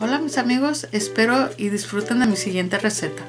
Hola mis amigos, espero y disfruten de mi siguiente receta.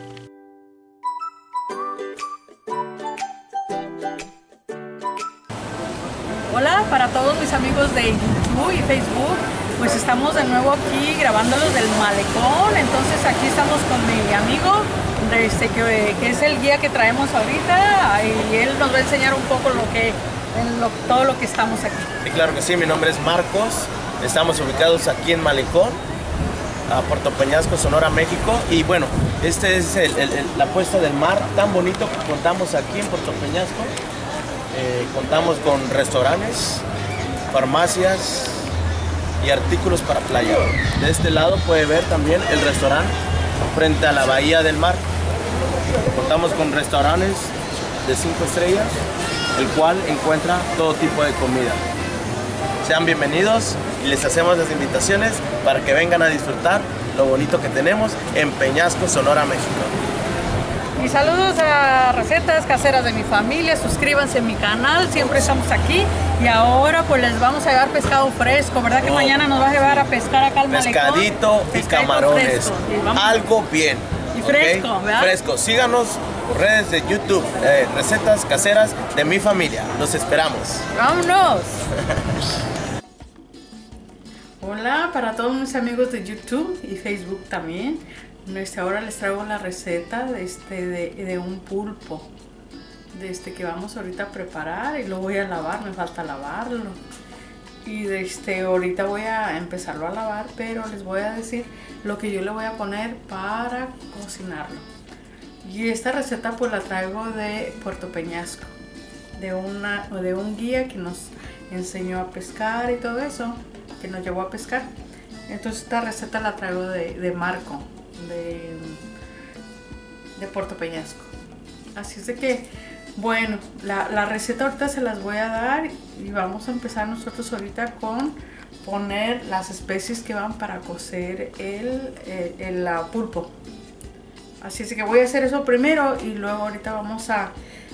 Hola para todos mis amigos de YouTube y Facebook, pues estamos de nuevo aquí grabándolos del malecón. Entonces aquí estamos con mi amigo que es el guía que traemos ahorita, y él nos va a enseñar un poco todo lo que estamos aquí. Y claro que sí, mi nombre es Marcos, estamos ubicados aquí en Malecón, a Puerto Peñasco, Sonora, México. Y bueno, este es la puesta del mar tan bonito que contamos aquí en Puerto Peñasco. Contamos con restaurantes, farmacias y artículos para playa. De este lado puede ver también el restaurante frente a la bahía del mar. Contamos con restaurantes de 5 estrellas, el cual encuentra todo tipo de comida. Sean bienvenidos y les hacemos las invitaciones para que vengan a disfrutar lo bonito que tenemos en Peñasco, Sonora, México. Y saludos a recetas caseras de mi familia, suscríbanse a mi canal, siempre estamos aquí. Y ahora pues les vamos a llevar pescado fresco, ¿verdad que mañana nos va a llevar a pescar acá al malecón? Pescadito y camarones, algo bien. Y fresco, ¿okay? ¿Verdad? Fresco, síganos por redes de YouTube, recetas caseras de mi familia, los esperamos. ¡Vámonos! Hola para todos mis amigos de YouTube y Facebook también. Ahora les traigo la receta de un pulpo que vamos ahorita a preparar, y lo voy a lavar, me falta lavarlo. Y ahorita voy a empezarlo a lavar, pero les voy a decir lo que yo le voy a poner para cocinarlo. Y esta receta pues la traigo de Puerto Peñasco, de un guía que nos enseñó a pescar y todo eso, que nos llevó a pescar. Entonces esta receta la traigo de Marco, de Puerto Peñasco. Así es de que, bueno, la receta ahorita se las voy a dar, y vamos a empezar nosotros ahorita con poner las especies que van para cocer el pulpo. Así es que voy a hacer eso primero, y luego ahorita vamos a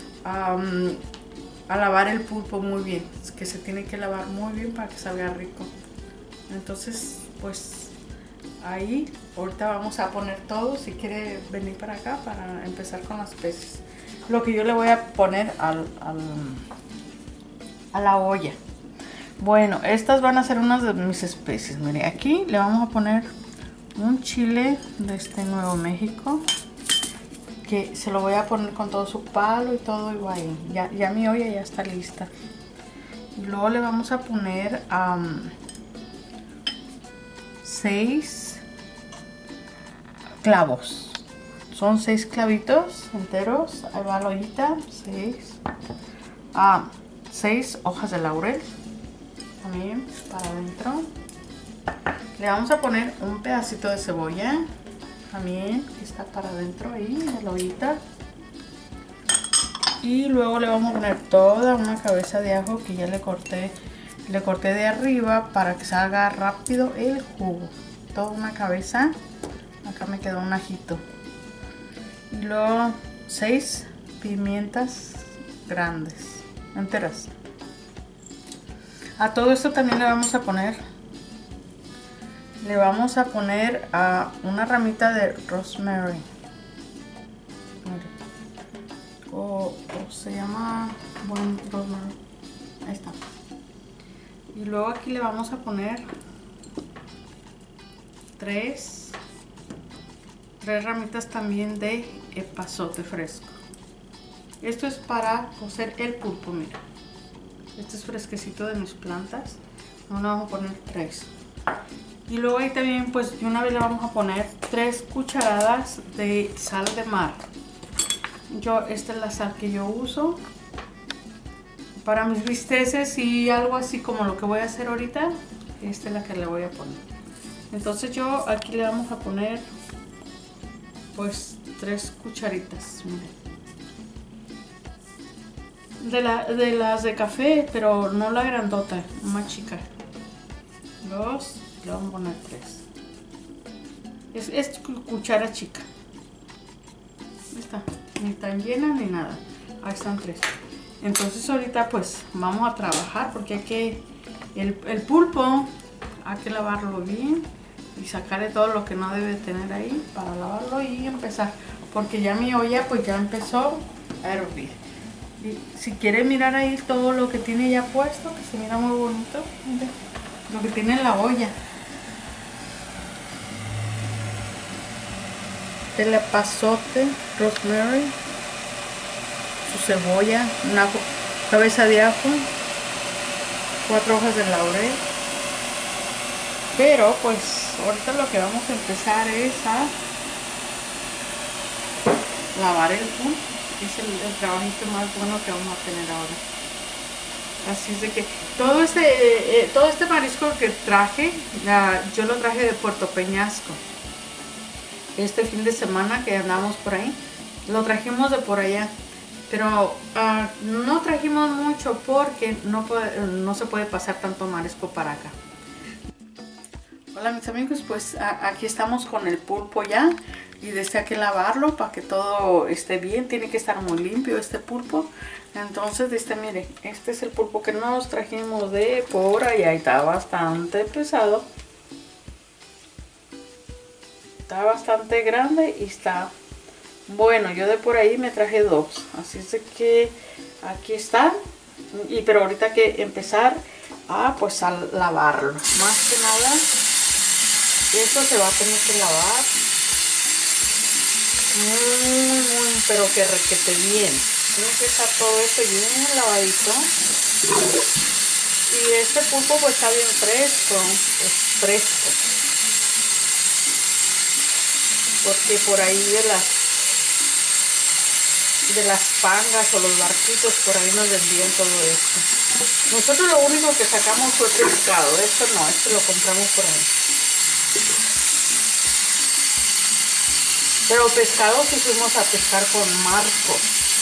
lavar el pulpo muy bien. Es que se tiene que lavar muy bien para que salga rico. Entonces, pues ahí ahorita vamos a poner todo. Si quiere venir para acá para empezar con las especies, lo que yo le voy a poner a la olla. Bueno, estas van a ser unas de mis especies. Mire, aquí le vamos a poner un chile de Nuevo México, que se lo voy a poner con todo su palo y todo igual. Ya mi olla ya está lista. Y luego le vamos a poner 6 clavos. Son 6 clavitos enteros. Ahí va la ollita. 6 hojas de laurel también para adentro. Le vamos a poner un pedacito de cebolla también, que está para adentro ahí de la ollita. Y luego le vamos a poner toda una cabeza de ajo que ya le corté de arriba para que salga rápido el jugo. Toda una cabeza. Acá me quedó un ajito. Y luego 6 pimientas grandes, enteras. A todo esto también le vamos a poner una ramita de rosemary. O se llama buen rosemary. Ahí está. Y luego aquí le vamos a poner 3 ramitas también de epazote fresco. Esto es para cocer el pulpo, mira. Este es fresquecito de mis plantas. Ahora vamos a poner 3. Y luego ahí también, pues de una vez le vamos a poner 3 cucharadas de sal de mar. Esta es la sal que yo uso para mis bisteces y algo así como lo que voy a hacer ahorita. Esta es la que le voy a poner. Entonces yo aquí le vamos a poner pues 3 cucharitas. De las de café, pero no la grandota, más chica. 2, le vamos a poner 3. Es cuchara chica. Ahí está, ni tan llena ni nada. Ahí están 3. Entonces ahorita pues vamos a trabajar, porque hay que el pulpo hay que lavarlo bien. y sacarle todo lo que no debe tener ahí para lavarlo y empezar, porque ya mi olla pues ya empezó a hervir. Y si quiere mirar ahí todo lo que tiene ya puesto, que se mira muy bonito, mira lo que tiene en la olla. El epazote, rosemary, su cebolla, una cabeza de ajo, 4 hojas de laurel. Pero pues ahorita lo que vamos a empezar es a lavar el pulpo. Es el trabajito más bueno que vamos a tener ahora. Así es de que todo este marisco que traje, yo lo traje de Puerto Peñasco. Este fin de semana que andamos por ahí, lo trajimos de por allá. Pero no trajimos mucho porque no se puede pasar tanto marisco para acá. Hola mis amigos, pues aquí estamos con el pulpo ya. Y desde aquí lavarlo para que todo esté bien. Tiene que estar muy limpio este pulpo. Entonces, mire, este es el pulpo que nos trajimos de por allá. Y está bastante pesado. Está bastante grande y está bueno. Yo de por ahí me traje 2. Así es de que aquí están. Pero ahorita hay que empezar pues a lavarlo. Más que nada, esto se va a tener que lavar. Pero que requete bien. Tiene que estar todo esto bien lavadito. Y este pulpo pues está bien fresco. Es fresco. Porque por ahí de las pangas o los barquitos, por ahí nos vendían todo esto. Nosotros lo único que sacamos fue pescado. Esto no, esto lo compramos por ahí. Pero pescado sí fuimos a pescar con Marco.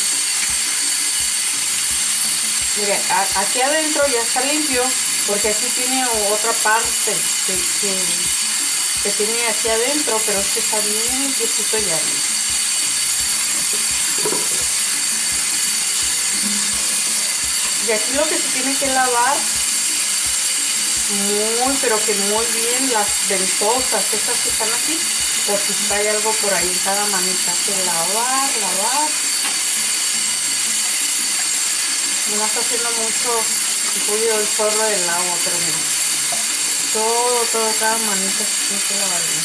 Mire, aquí adentro ya está limpio, porque aquí tiene otra parte que tiene aquí adentro, pero este está bien limpiecito ya. Y aquí lo que se tiene que lavar pero que muy bien las ventosas, estas que están aquí, por si hay algo por ahí en cada manita. Que lavar. No está haciendo mucho ruido el chorro del agua, pero mira, todo, cada manita se tiene que lavar bien.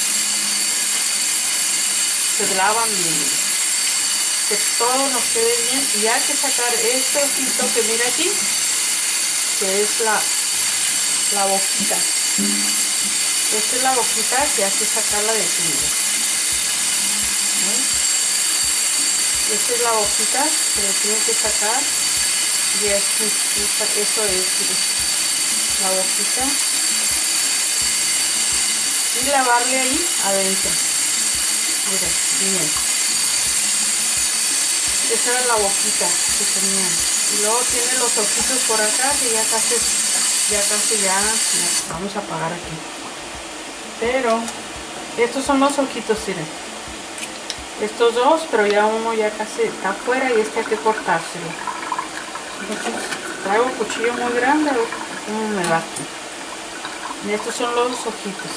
Se lavan bien, que todo nos quede bien. Y hay que sacar este ojito que mira aquí, que es la boquita. Esta es la boquita que hay que sacarla de aquí. Esta es la boquita que le tienen que sacar. Y eso es la boquita. Y lavarle ahí adentro. Mira, bien. Esa era la boquita que tenían. Y luego tiene los ojitos por acá que ya casi vamos a apagar aquí. Pero estos son los ojitos, miren. Estos 2, pero ya uno ya casi está afuera y este hay que cortárselo. Entonces traigo un cuchillo muy grande, a ver cómo me va aquí. Y estos son los ojitos.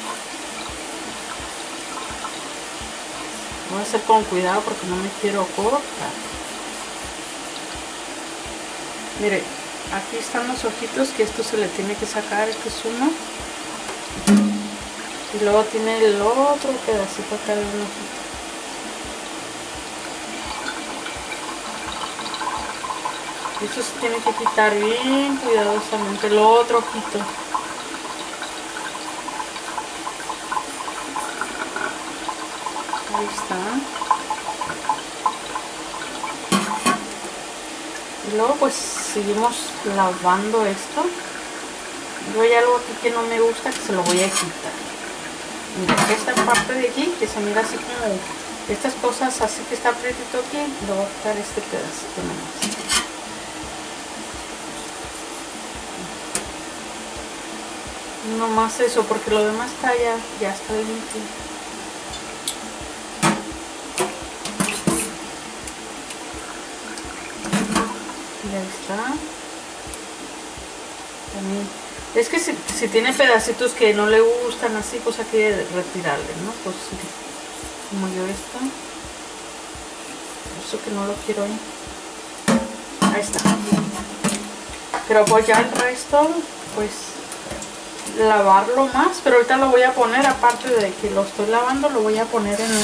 Voy a hacer con cuidado porque no me quiero cortar. Mire, aquí están los ojitos, que esto se le tiene que sacar. Este es uno. Y luego tiene el otro pedacito acá de un ojito. Esto se tiene que quitar bien cuidadosamente. El otro ojito. Ahí está. Y luego pues seguimos lavando esto. Yo hay algo aquí que no me gusta, que se lo voy a quitar. Mira, esta parte de aquí, que se mira así como estas cosas así que está apretito aquí, le voy a quitar este pedacito nomás. No más eso, porque lo demás está ya está limpio. Y ahí está. También Es que si tiene pedacitos que no le gustan así, pues hay que retirarle, ¿no? Pues sí, como yo esta. Eso que no lo quiero ahí. Ahí está. Pero pues ya el resto, pues lavarlo más. Pero ahorita lo voy a poner, aparte de que lo estoy lavando, lo voy a poner en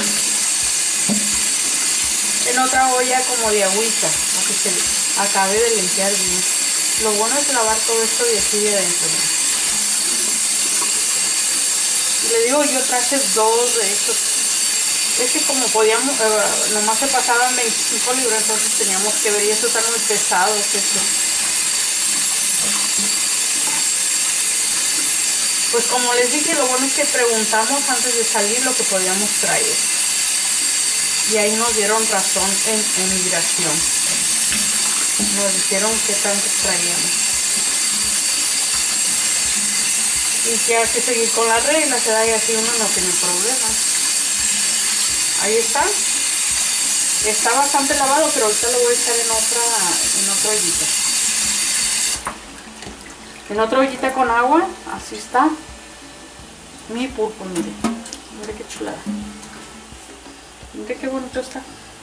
otra olla como de agüita, para que se acabe de limpiar bien. Lo bueno es lavar todo esto de aquí de adentro. Y le digo, yo traje 2 de estos. Es que como podíamos, nomás se pasaban 25 libras, entonces teníamos que ver, y eso está muy pesado, es eso. Pues como les dije, lo bueno es que preguntamos antes de salir lo que podíamos traer. Y ahí nos dieron razón en migración. Nos dijeron qué tanto traíamos. Y que hay que seguir con las reglas, y así uno no tiene problemas. Ahí está. Está bastante lavado, pero ahorita lo voy a echar en otra ollita. En otra ollita con agua, así está. Mi pulpo, mire. Mire qué chulada. Mire qué bonito está.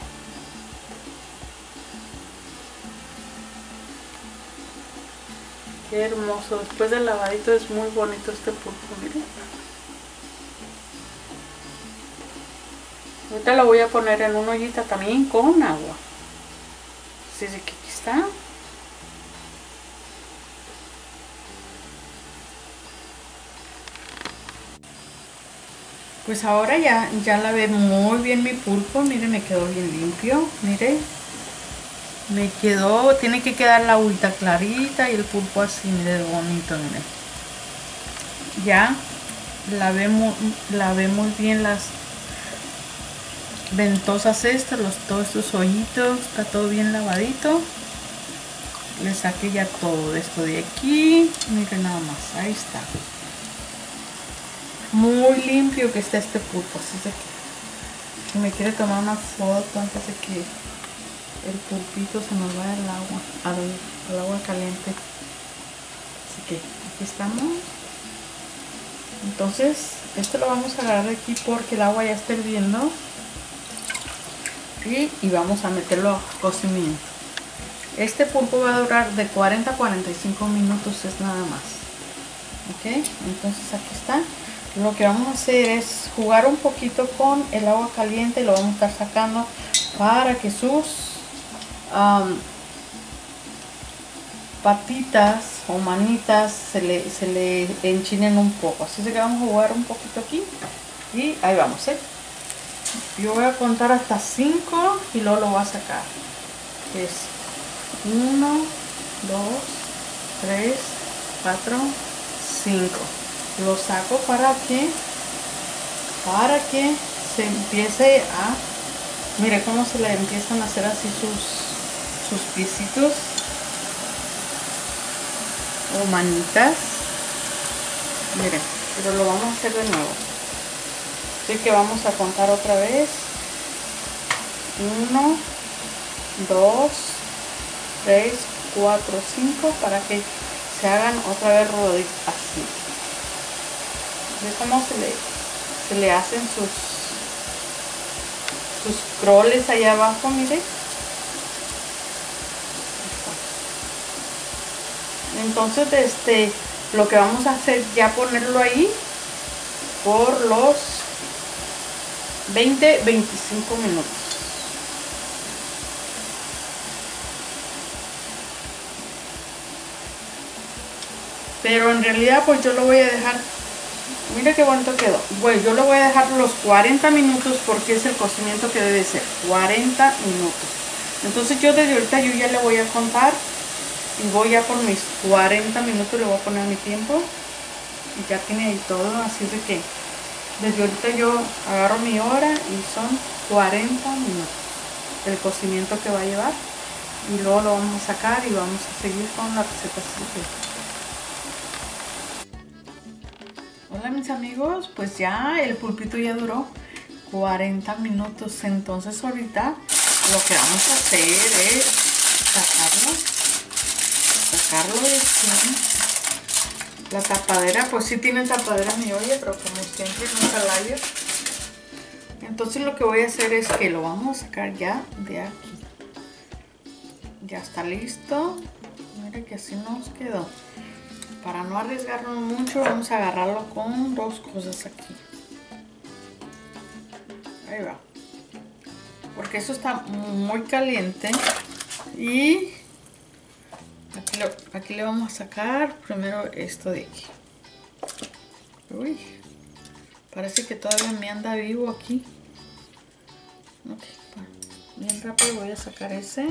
Qué hermoso. Después del lavadito es muy bonito este pulpo, mire. Ahorita lo voy a poner en una ollita también con agua. Así que aquí está. Pues ahora ya lavé muy bien mi pulpo. Mire, me quedó bien limpio. Mire. Me quedó, tiene que quedar la agüita clarita y el pulpo así, mire, bonito, mire. Ya lavé muy bien las ventosas estas, todos estos hoyitos, está todo bien lavadito. Le saqué ya todo esto de aquí, miren nada más, ahí está. Muy limpio que está este pulpo, así de que me quiere tomar una foto antes de que el pulpito se nos vaya al agua caliente. Así que aquí estamos. Entonces esto lo vamos a agarrar de aquí porque el agua ya está hirviendo, y vamos a meterlo a cocimiento. Este pulpo va a durar de 40 a 45 minutos, es nada más. Ok, entonces aquí está. Lo que vamos a hacer es jugar un poquito con el agua caliente, lo vamos a estar sacando para que sus patitas o manitas se le enchinen un poco. Así que vamos a jugar un poquito aquí y ahí vamos, yo voy a contar hasta 5 y luego lo voy a sacar. Es 1, 2, 3, 4, 5. Lo saco para que se empiece a, mire cómo se le empiezan a hacer así sus piecitos o manitas. Miren, pero lo vamos a hacer de nuevo. Así que vamos a contar otra vez. 1, 2, 3, 4, 5 para que se hagan otra vez roditas así. ¿Ve cómo se le hacen sus croles allá abajo? Mire. Entonces lo que vamos a hacer ya ponerlo ahí por los 20-25 minutos. Pero en realidad pues yo lo voy a dejar, mira qué bonito quedó. Bueno, yo lo voy a dejar los 40 minutos porque es el cocimiento que debe ser, 40 minutos. Entonces yo desde ahorita yo ya le voy a contar y voy ya por mis 40 minutos, le voy a poner mi tiempo. Y ya tiene ahí todo, así de que desde ahorita yo agarro mi hora y son 40 minutos el cocimiento que va a llevar. Y luego lo vamos a sacar y vamos a seguir con la receta. Hola mis amigos, pues ya el pulpito ya duró 40 minutos. Entonces ahorita lo que vamos a hacer es sacarlo de aquí La tapadera, pues sí tiene tapadera mi olla, pero como siempre nunca la hallo. Entonces lo que voy a hacer es que lo vamos a sacar ya de aquí. Ya está listo. Mira que así nos quedó. Para no arriesgarnos mucho, vamos a agarrarlo con dos cosas aquí. Ahí va. Porque eso está muy caliente. Y aquí le vamos a sacar primero esto de aquí. Uy, parece que todavía me anda vivo aquí. Ok, bueno, bien rápido voy a sacar ese.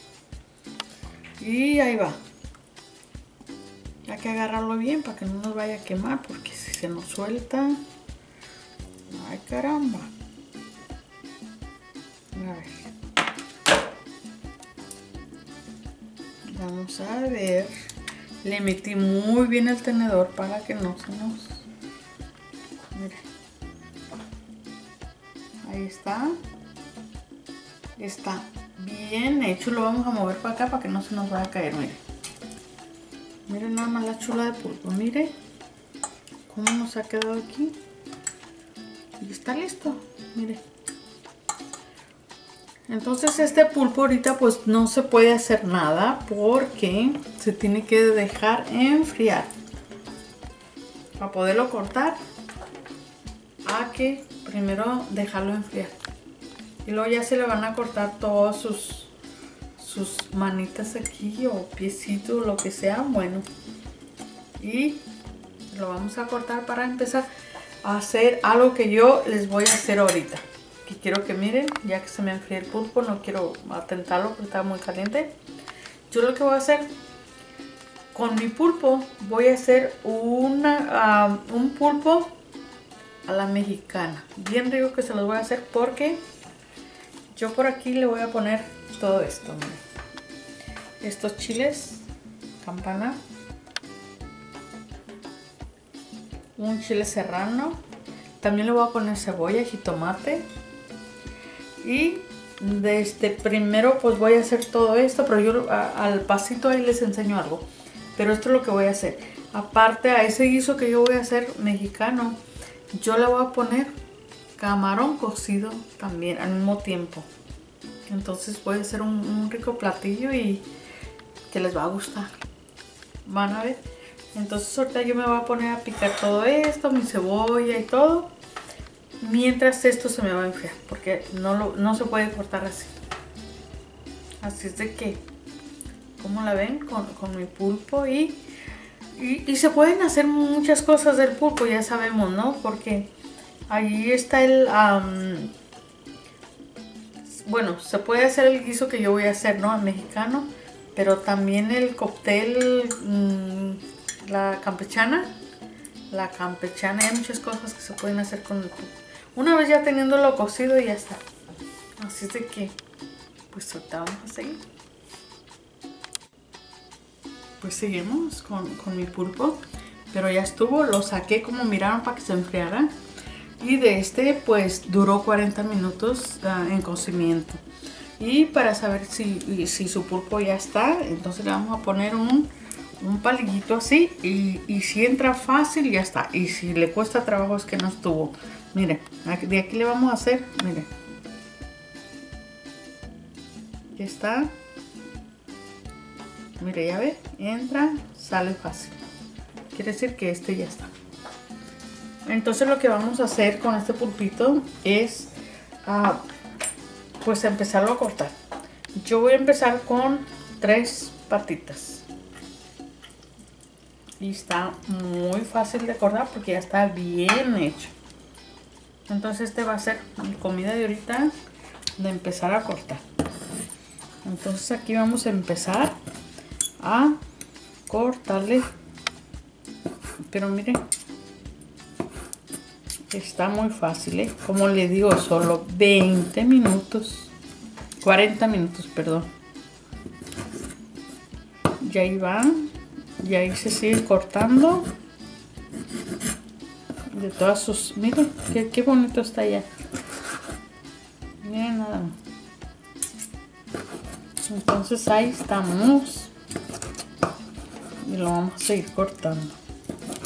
Y ahí va. Hay que agarrarlo bien para que no nos vaya a quemar, porque si se nos suelta... ¡Ay, caramba! A ver. Vamos a ver. Le metí muy bien el tenedor para que no se nos... Mira. Ahí está. Está bien hecho. Lo vamos a mover para acá para que no se nos vaya a caer. Mire. Miren nada más la chula de pulpo. Mire cómo nos ha quedado aquí. Y está listo. Mire. Entonces este pulpo ahorita pues no se puede hacer nada porque se tiene que dejar enfriar. Para poderlo cortar hay que primero dejarlo enfriar. Y luego ya se le van a cortar todas sus manitas aquí o piecitos, lo que sea, bueno. Y lo vamos a cortar para empezar a hacer algo que yo les voy a hacer ahorita. Que quiero que miren, ya que se me enfría el pulpo, no quiero atentarlo porque está muy caliente. Yo lo que voy a hacer con mi pulpo, voy a hacer un pulpo a la mexicana. Bien rico que se los voy a hacer porque yo por aquí le voy a poner todo esto. Miren. Estos chiles campana, un chile serrano, también le voy a poner cebolla, jitomate. Y primero pues voy a hacer todo esto, pero yo al pasito ahí les enseño algo. Pero esto es lo que voy a hacer. Aparte a ese guiso que yo voy a hacer mexicano, yo le voy a poner camarón cocido también al mismo tiempo. Entonces voy a hacer un rico platillo y que les va a gustar. Van a ver. Entonces ahorita yo me voy a poner a picar todo esto, mi cebolla y todo. Mientras esto se me va a enfriar, porque no se puede cortar así. Así es de que, como la ven con mi pulpo y se pueden hacer muchas cosas del pulpo, ya sabemos, ¿no? Porque ahí está bueno, se puede hacer el guiso que yo voy a hacer, ¿no? El mexicano, pero también el cóctel, la campechana. La campechana, hay muchas cosas que se pueden hacer con el pulpo. Una vez ya teniéndolo cocido y ya está. Así es de que, pues ahorita vamos a seguir. Pues seguimos con mi pulpo. Pero ya estuvo, lo saqué como miraron para que se enfriara. Y de pues duró 40 minutos en cocimiento. Y para saber si su pulpo ya está, entonces le vamos a poner un palillito así y si entra fácil ya está, y si le cuesta trabajo es que no estuvo. Mire, de aquí le vamos a hacer, mire, ya está, mire, ya ve, entra, sale fácil, quiere decir que ya está. Entonces lo que vamos a hacer con este pulpito es pues empezarlo a cortar. Yo voy a empezar con 3 patitas. Y está muy fácil de cortar porque ya está bien hecho. Entonces va a ser mi comida de ahorita, de empezar a cortar. Entonces aquí vamos a empezar a cortarle. Pero miren, está muy fácil, ¿eh? Como le digo, solo 20 minutos. 40 minutos, perdón. Y ahí van. Y ahí se sigue cortando de todas sus... Miren, qué bonito está ya. Miren nada más. Entonces ahí estamos. Y lo vamos a seguir cortando.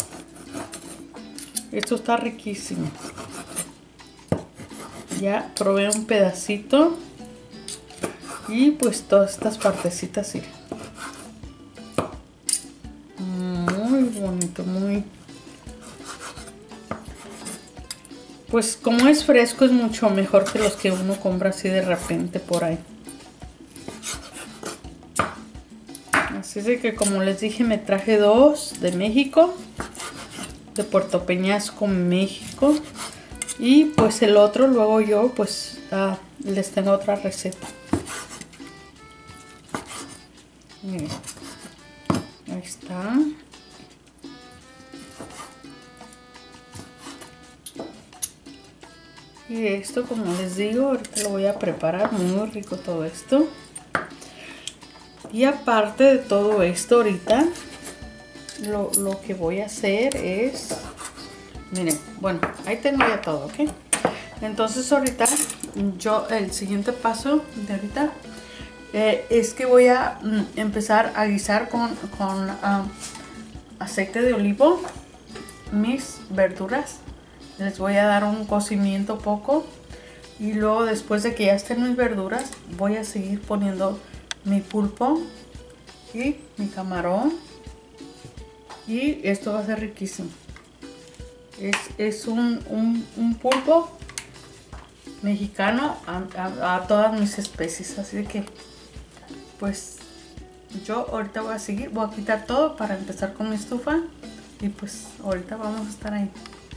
Esto está riquísimo. Ya probé un pedacito. Y pues todas estas partecitas, sí. Muy bonito, muy... Pues como es fresco es mucho mejor que los que uno compra así de repente por ahí. Así de que como les dije me traje 2 de México. De Puerto Peñasco, México. Y pues el otro luego yo pues les tengo otra receta. Miren. Ahí está. Y esto, como les digo, ahorita lo voy a preparar. Muy rico todo esto. Y aparte de todo esto, ahorita lo que voy a hacer es... Miren, bueno, ahí tengo ya todo, ¿ok? Entonces ahorita, el siguiente paso de ahorita es que voy a empezar a guisar con aceite de olivo mis verduras. Les voy a dar un cocimiento poco y luego después de que ya estén mis verduras voy a seguir poniendo mi pulpo y mi camarón y esto va a ser riquísimo. Es un pulpo mexicano a todas mis especies, así que pues yo ahorita voy a quitar todo para empezar con mi estufa y pues ahorita vamos a estar ahí.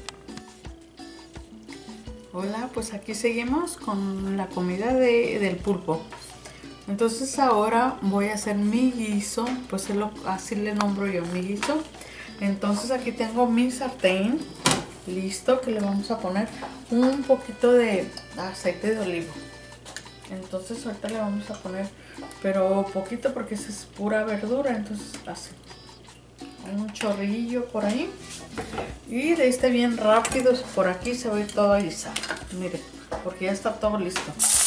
Hola, pues aquí seguimos con la comida del pulpo. Entonces ahora voy a hacer mi guiso, pues así le nombro yo, mi guiso. Entonces aquí tengo mi sartén listo, que le vamos a poner un poquito de aceite de olivo. Entonces ahorita le vamos a poner, pero poquito porque esa es pura verdura, entonces así. Un chorrillo por ahí. Y de este bien rápido por aquí se va a ir todo a guisar. Miren, porque ya está todo listo.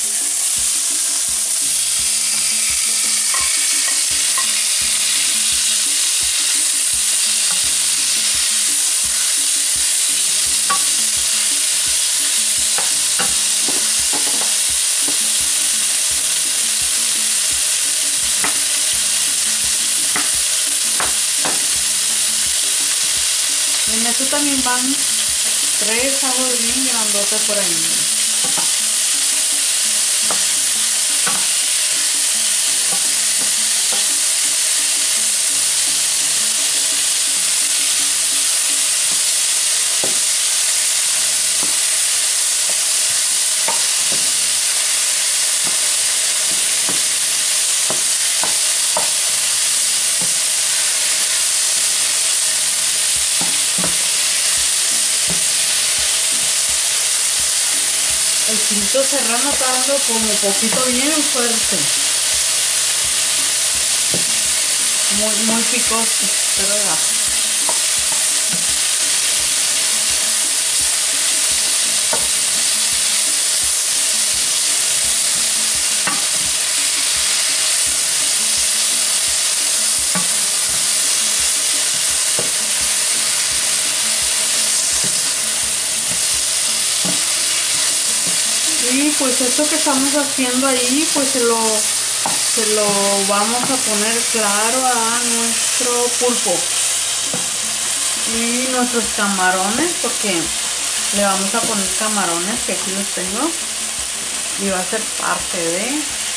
En esto también van 3 ajos bien grandotes por ahí. El chilito serrano está dando como poquito bien fuerte. Muy picoso, pero ya. Y pues esto que estamos haciendo ahí, pues se lo vamos a poner claro a nuestro pulpo y nuestros camarones, porque le vamos a poner camarones, que aquí los tengo, y va a ser parte de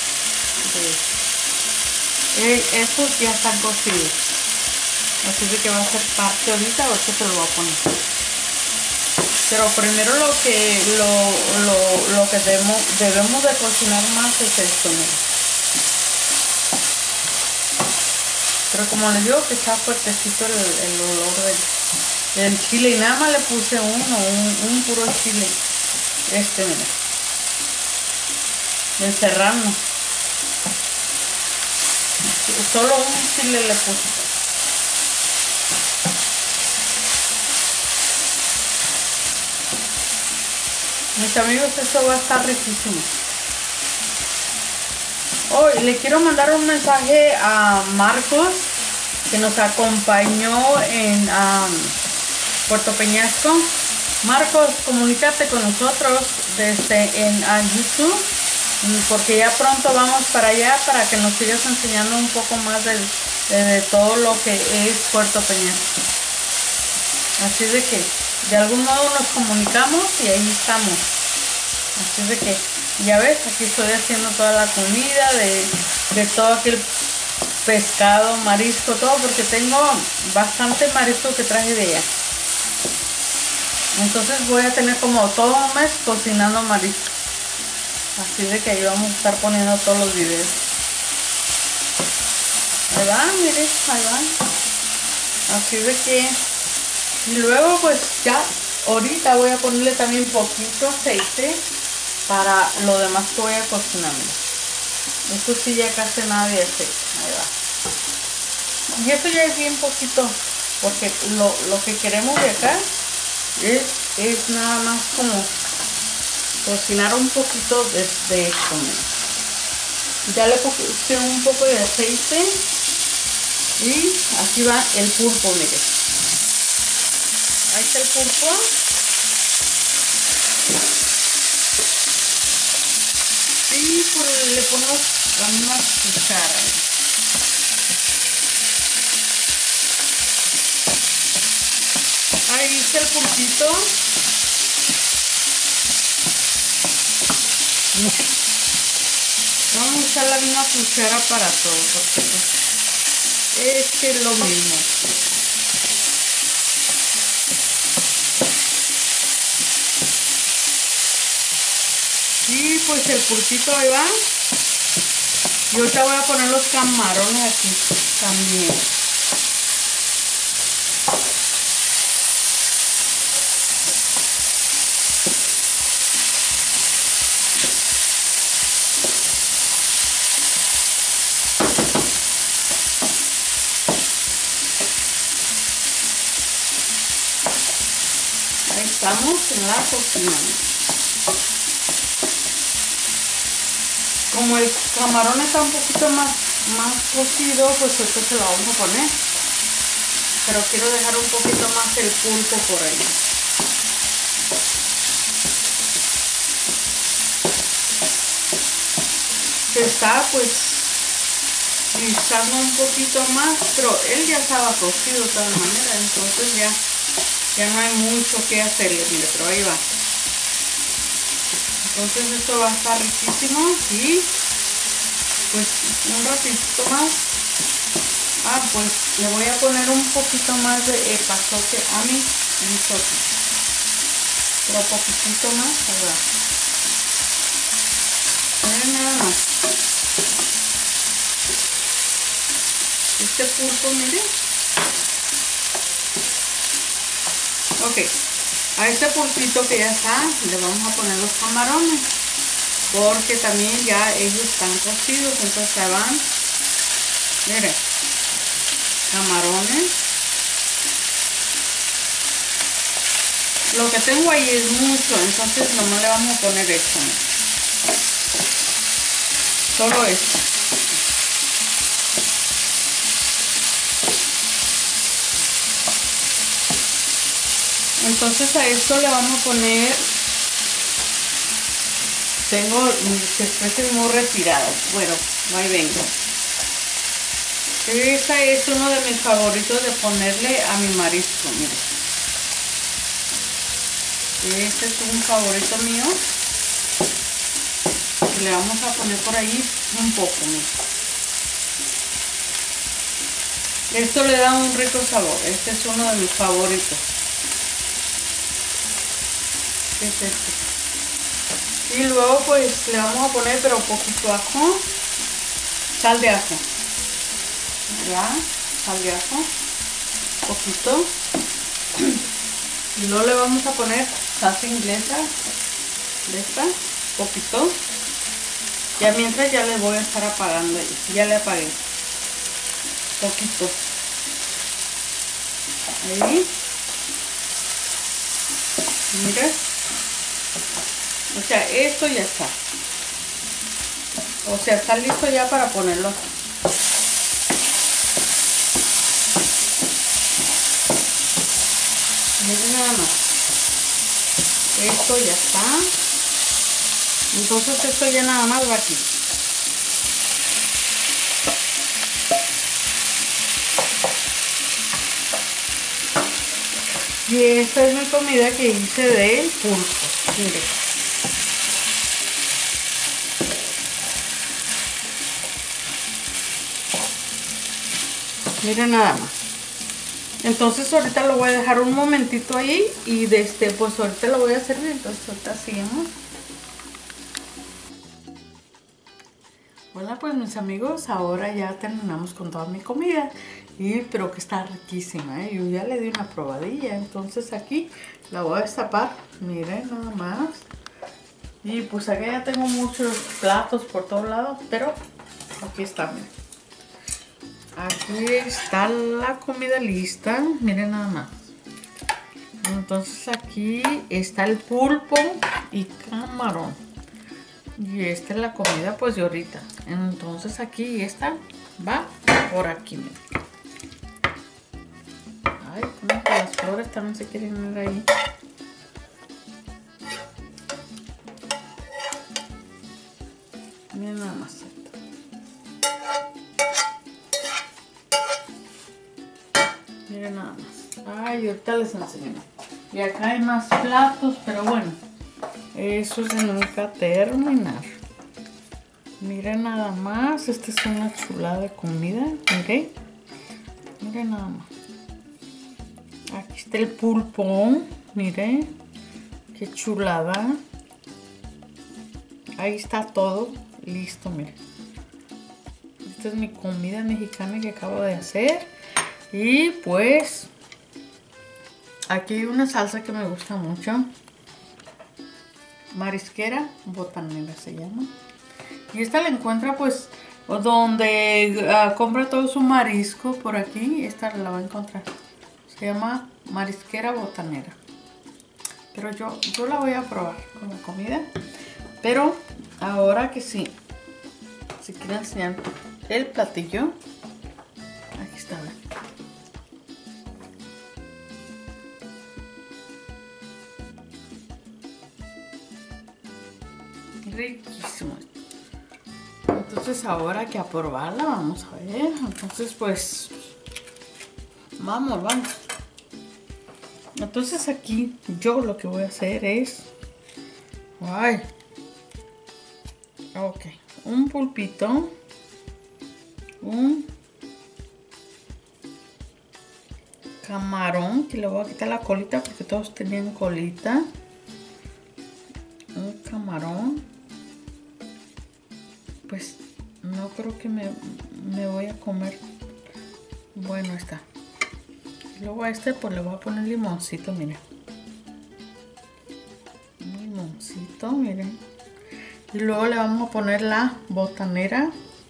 estos ya están cocidos, así de que va a ser parte ahorita se lo voy a poner. Pero primero lo que debemos de cocinar más es esto, miren. Pero como les digo que está fuertecito el olor del chile, y nada más le puse un puro chile, mira, el serrano, solo un chile le puse. Mis amigos, esto va a estar riquísimo. Hoy le quiero mandar un mensaje a Marcos, que nos acompañó Puerto Peñasco. Marcos, comunícate con nosotros en YouTube, porque ya pronto vamos para allá para que nos sigas enseñando un poco más de todo lo que es Puerto Peñasco. Así de que de algún modo nos comunicamos y ahí estamos. Así de que ya ves, aquí estoy haciendo toda la comida de todo aquel pescado, marisco, todo, porque tengo bastante marisco que traje de allá. Entonces voy a tener como todo un mes cocinando marisco. Así de que ahí vamos a estar poniendo todos los videos. Ahí van, miren, ahí van. Así de que... Y luego pues ya, ahorita voy a ponerle también poquito aceite para lo demás que voy a cocinar. Esto sí ya casi nada de aceite. Ahí va. Y eso ya es bien poquito, porque lo que queremos de acá es nada más como cocinar un poquito de esto. Ya le puse un poco de aceite y aquí va el pulpo, mire. Ahí está el pulpo. Y pues le ponemos la misma cuchara. Ahí está el pulpito. Vamos a usar la misma cuchara para todo, porque es que es lo mismo. Y pues el pulpito ahí va. Y ahorita voy a poner los camarones aquí también. Ahí estamos en la cocina. Como el camarón está un poquito más cocido, pues esto se lo vamos a poner. Pero quiero dejar un poquito más el pulpo por ahí. Se está pues guisando un poquito más, pero él ya estaba cocido de todas maneras, entonces ya no hay mucho que hacerle, mire, pero ahí va. Entonces esto va a estar riquísimo y pues un ratito más. Pues le voy a poner un poquito más de epazote a mi risotto. Pero poquitito más, ahí va. Miren nada más. Este pulpo, miren. Ok. A este pulpito que ya está, le vamos a poner los camarones, porque también ya ellos están cocidos, entonces se van, miren, camarones. Lo que tengo ahí es mucho, entonces nomás le vamos a poner esto, miren. Solo esto. Entonces a esto le vamos a poner, tengo mis especies muy retiradas, bueno, ahí vengo. Este es uno de mis favoritos de ponerle a mi marisco, miren. Este es un favorito mío. Y le vamos a poner por ahí un poco, miren. Esto le da un rico sabor, este es uno de mis favoritos. Es este. Y luego pues le vamos a poner pero poquito ajo, sal de ajo, ya, sal de ajo, poquito. Y luego le vamos a poner salsa inglesa de esta, poquito. Ya mientras ya le voy a estar apagando, ya le apagué poquito ahí, mira. O sea, esto ya está. O sea, está listo ya para ponerlo aquí. Miren nada más. Esto ya está. Entonces esto ya nada más va aquí. Y esta es mi comida que hice del pulpo. Miren. Miren nada más. Entonces ahorita lo voy a dejar un momentito ahí y pues ahorita lo voy a servir. Entonces ahorita seguimos. Hola pues mis amigos, ahora ya terminamos con toda mi comida. Pero que está riquísima, ¿eh? Yo ya le di una probadilla. Entonces aquí la voy a destapar. Miren nada más. Y pues acá ya tengo muchos platos por todos lados, pero aquí está, miren. Aquí está la comida lista, miren nada más. Entonces aquí está el pulpo y camarón. Y esta es la comida pues de ahorita. Entonces aquí esta va por aquí, miren. Ay, como que las flores también se quieren ir ahí. Miren nada más. Miren nada más. Ay, ahorita les enseño. Y acá hay más platos, pero bueno, eso es de nunca terminar. Miren nada más. Esta es una chulada de comida. ¿Ok? Miren nada más. Aquí está el pulpo. Miren. Qué chulada. Ahí está todo listo, miren. Esta es mi comida mexicana que acabo de hacer. Y pues aquí hay una salsa que me gusta mucho. Marisquera botanera se llama. Y esta la encuentra pues donde compra todo su marisco por aquí. Esta la va a encontrar. Se llama marisquera botanera. Pero yo la voy a probar con la comida. Pero ahora que sí, si quiero enseñar el platillo. Aquí está, ¿ven? Riquísimo. Entonces ahora que a probarla, vamos a ver. Entonces pues vamos. Entonces aquí yo lo que voy a hacer es ok, un pulpito, un camarón, que le voy a quitar la colita porque todos tenían colita. Un camarón. Pues no creo que me voy a comer. Bueno, está. Luego a este pues le voy a poner limoncito, miren. Un limoncito, miren. Y luego le vamos a poner la botanera.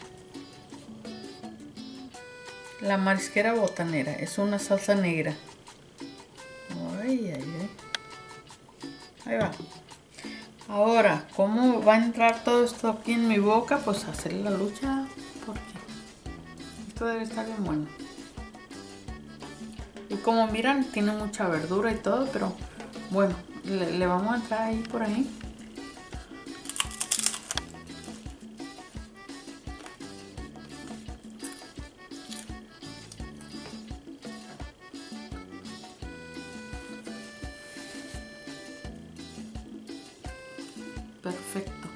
La marisquera botanera. Es una salsa negra. Ay. Ahí va. Ahora, ¿cómo va a entrar todo esto aquí en mi boca? Pues hacer la lucha, porque esto debe estar bien bueno. Y como miran, tiene mucha verdura y todo, pero bueno, le vamos a entrar ahí por ahí. Perfecto.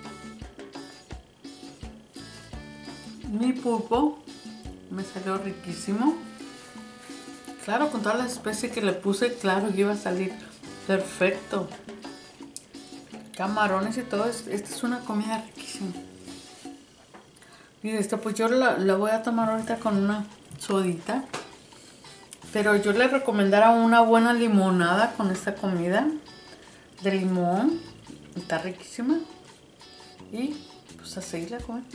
Mi pulpo me salió riquísimo. Claro, con todas las especies que le puse, claro que iba a salir perfecto. Camarones y todo. Esta es una comida riquísima. Y pues yo la voy a tomar ahorita con una sodita. Pero yo le recomendara una buena limonada con esta comida de limón. Está riquísima. Y pues a seguirla a comer.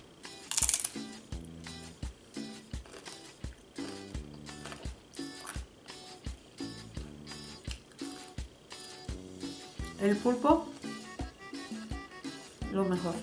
El pulpo, lo mejor.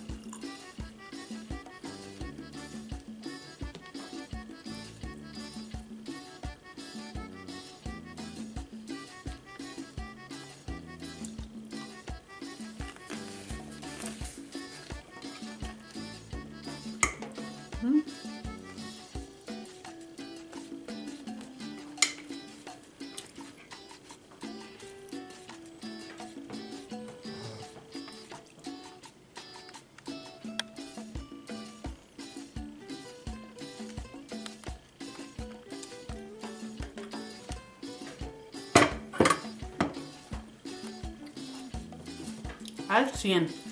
Al 100.